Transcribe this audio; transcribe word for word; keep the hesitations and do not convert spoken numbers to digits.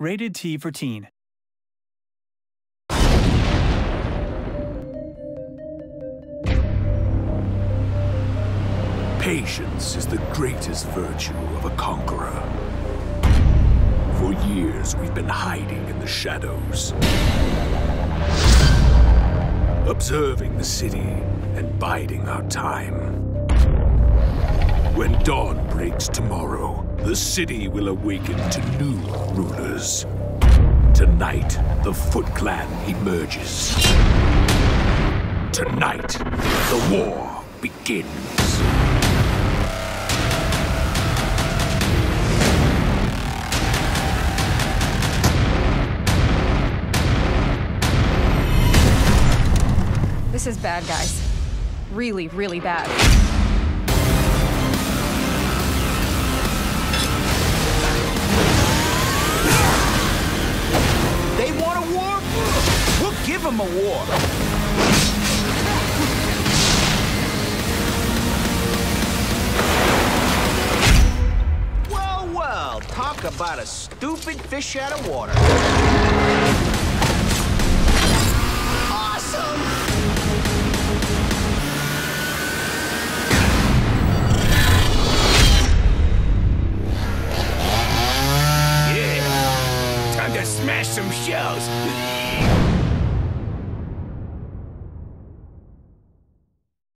Rated T for teen. Patience is the greatest virtue of a conqueror. For years, we've been hiding in the shadows, observing the city and biding our time. When dawn breaks tomorrow, the city will awaken to new rulers. Tonight, the Foot Clan emerges. Tonight, the war begins. This is bad, guys. Really, really bad. They want a war? We'll give them a war. Well, well, talk about a stupid fish out of water. Awesome! Smash some shells.